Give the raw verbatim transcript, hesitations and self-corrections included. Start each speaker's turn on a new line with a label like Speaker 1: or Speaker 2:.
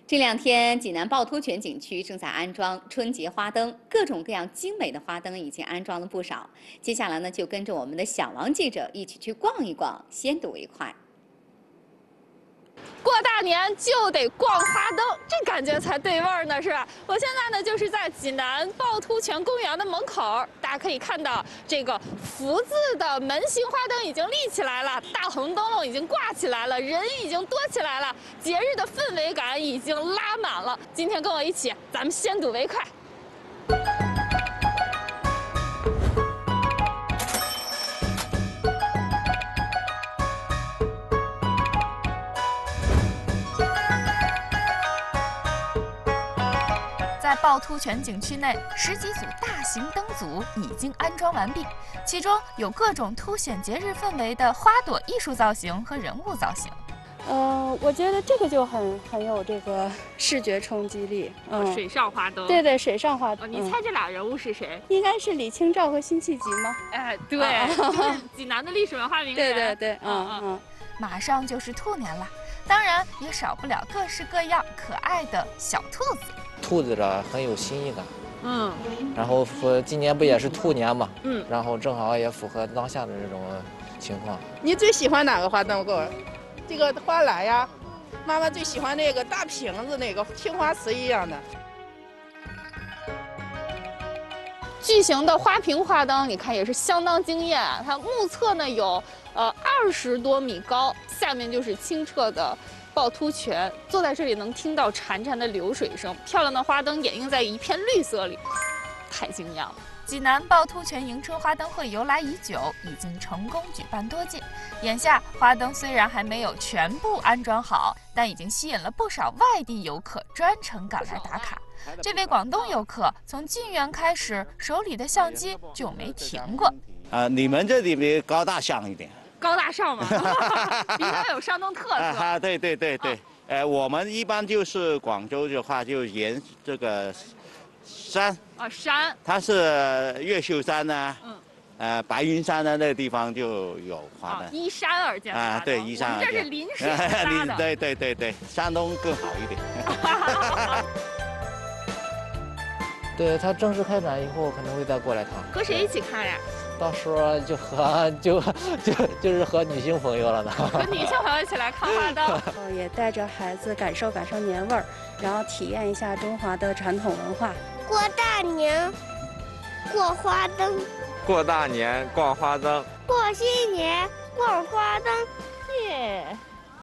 Speaker 1: 这两天，济南趵突泉景区正在安装春节花灯，各种各样精美的花灯已经安装了不少。接下来呢，就跟着我们的小王记者一起去逛一逛，先睹为快。
Speaker 2: 过大年就得逛花灯，这感觉才对味儿呢，是吧？我现在呢就是在济南趵突泉公园的门口，大家可以看到这个福字的门形花灯已经立起来了，大红灯笼已经挂起来了，人已经多起来了，节日的氛围感已经拉满了。今天跟我一起，咱们先睹为快。
Speaker 3: 在趵突泉景区内，十几组大型灯组已经安装完毕，其中有各种凸显节日氛围的花朵艺术造型和人物造型。
Speaker 4: 呃，我觉得这个就很很有这个视觉冲击力。
Speaker 2: 嗯，水上花灯。
Speaker 4: 对对，水上花灯。
Speaker 2: 哦，你猜这俩人物是谁？
Speaker 4: 应该是李清照和辛弃疾吗？
Speaker 2: 哎，对，就是济南的历史文化名人。
Speaker 4: 对对对，嗯嗯。
Speaker 3: 马上就是兔年了，当然也少不了各式各样可爱的小兔子。
Speaker 5: 兔子这很有新意感，
Speaker 2: 嗯，
Speaker 5: 然后符今年不也是兔年嘛，
Speaker 2: 嗯，
Speaker 5: 然后正好也符合当下的这种情况。
Speaker 6: 你最喜欢哪个花灯？给我，这个花篮呀，妈妈最喜欢那个大瓶子那个青花瓷一样的。
Speaker 2: 巨型的花瓶花灯，你看也是相当惊艳啊！它目测呢有呃二十多米高，下面就是清澈的 趵突泉，坐在这里能听到潺潺的流水声，漂亮的花灯掩映在一片绿色里，太惊艳了。
Speaker 3: 济南趵突泉迎春花灯会由来已久，已经成功举办多届。眼下花灯虽然还没有全部安装好，但已经吸引了不少外地游客专程赶来打卡。这位广东游客从进园开始，手里的相机就没停过。
Speaker 7: 啊，你们这里面高大上一点。
Speaker 2: 高大上嘛，比较有山东特色。
Speaker 7: 啊，对对对对，呃，我们一般就是广州的话，就沿这个山
Speaker 2: 啊山，
Speaker 7: 它是越秀山呐，
Speaker 2: 嗯，
Speaker 7: 呃，白云山的那个地方就有花灯。
Speaker 2: 依山而建
Speaker 7: 啊，对，依山而建。
Speaker 2: 这是临水搭的。
Speaker 7: 对对对对，山东更好一点。
Speaker 5: 对，它正式开展以后，可能会再过来趟。
Speaker 2: 和谁一起看呀？
Speaker 5: 到时候就和就就就是和女性朋友了呢。
Speaker 2: 和女性朋友一起来看花灯，
Speaker 4: 也带着孩子感受感受年味儿，然后体验一下中华的传统文化。
Speaker 8: 过大年，过花灯；
Speaker 9: 过大年，逛花灯；
Speaker 8: 过新年，逛花灯。耶！